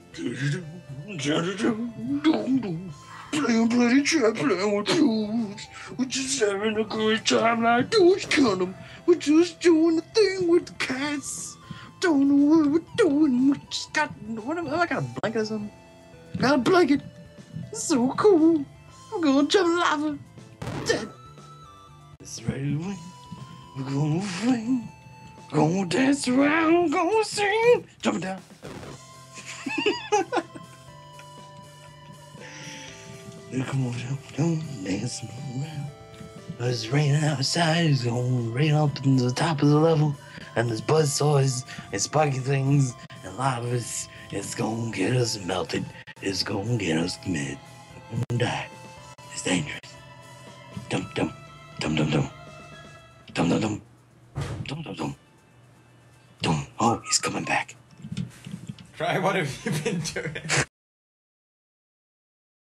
Playing bloody trap, playing with dudes. We're just having a good time like dudes kill them. We're just doing the thing with the cats. Don't know what we're doing. We just got, what am I got a blanket or something? Got a blanket. It's so cool. We're gonna jump in lava. Dead. It's ready to win. We're gonna swing. Gonna dance around. Gonna sing. Jumping down. Come on, dance around. It's raining outside. It's gonna rain up in the top of the level, and there's buzzsaws and spiky things and lavas. It's gonna get us melted. It's gonna get us mid. We're gonna die. It's dangerous. Dum dum dum dum dum dum dum dum dum dum dum dum. Oh, he's coming back. Try. What have you been doing?